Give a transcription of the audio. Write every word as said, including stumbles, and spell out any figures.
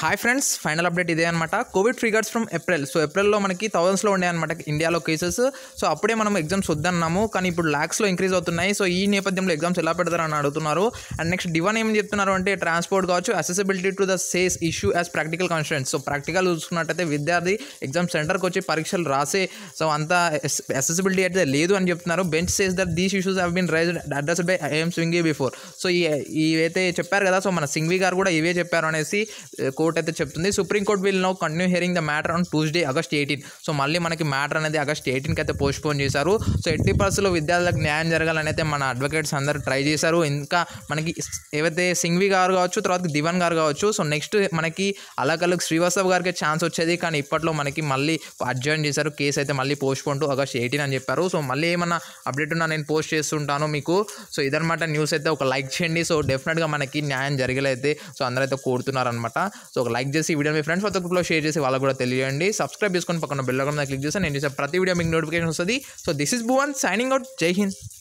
Hi friends, final update ఇదే అనమాట. Covid figures from April. So ఏప్రిల్లో మనకి థౌజండ్స్లో ఉండే అనమాట ఇండియాలో కేసెస్. సో అప్పుడే మనం ఎగ్జామ్స్ వద్దన్నాము, కానీ ఇప్పుడు ల్యాక్స్లో ఇంక్రీజ్ అవుతున్నాయి. సో ఈ నేపథ్యంలో ఎగ్జామ్స్ ఎలా పెడతారని అడుగుతున్నారు. అండ్ నెక్స్ట్ డివన్ ఏం చెప్తున్నారు అంటే ట్రాన్స్పోర్ట్ కావచ్చు, accessibility to the says issue as practical constraints. So practical చూసుకున్నట్టయితే విద్యార్థి ఎగ్జామ్ సెంటర్కి వచ్చి పరీక్షలు రాసే సో అంత అసెసిబిలిటీ అయితే లేదు అని చెప్తున్నారు. Bench says that these issues have been raised addressed by I M Singhvi before. So ఈ ఇవైతే చెప్పారు కదా, సో మన సింఘీ గారు కూడా ఇవే చెప్పారు అనేసి కోర్ట్ అయితే చెప్తుంది. Supreme court will now continue hearing the matter on Tuesday August eighteen. So మళ్ళీ మనకి మ్యాటర్ అనేది ఆగస్ట్ ఎయిటీన్కి అయితే పోస్ట్పోన్ చేశారు. సో ఎట్టి పరిస్థితుల్లో విద్యార్థులకు న్యాయం జరగాలని అయితే మన అడ్వకేట్స్ అందరూ ట్రై చేశారు. ఇంకా మనకి ఏవైతే సింఘవి గారు కావచ్చు, తర్వాత దివన్ గారు కావచ్చు, సో నెక్స్ట్ మనకి అలాగలకు శ్రీవాస్తవ్ గారికి ఛాన్స్ వచ్చేది, కానీ ఇప్పట్లో మనకి మళ్ళీ అడ్జర్న్ చేశారు. కేసు అయితే మళ్ళీ పోస్ట్పోన్ టు ఆగస్ట్ ఎయిటీన్ అని చెప్పారు. సో మళ్ళీ ఏమన్నా అప్డేట్ ఉన్నా నేను పోస్ట్ చేస్తుంటాను మీకు. సో ఇదనమాట న్యూస్. అయితే ఒక లైక్ చేయండి. సో డెఫినెట్గా మనకి న్యాయం జరిగేలైతే సో అందరైతే కోరుతున్నారనమాట. సో ఒక లైక్ చేసి ఈ వీడియో మీ ఫ్రెండ్స్ వాట్సాప్ గ్రూప్లో షేర్ చేసి వాళ్ళకు కూడా తెలియండి. సబ్స్క్రైబ్ చేసుకొని పక్కన బెల్ ఐకాన్ మీద క్లిక్ చేస్తే నేను చేసే ప్రతి వీడియో మీకు నోటిఫికేషన్ వస్తుంది. So this is Bhuvan signing out. జై హింద్.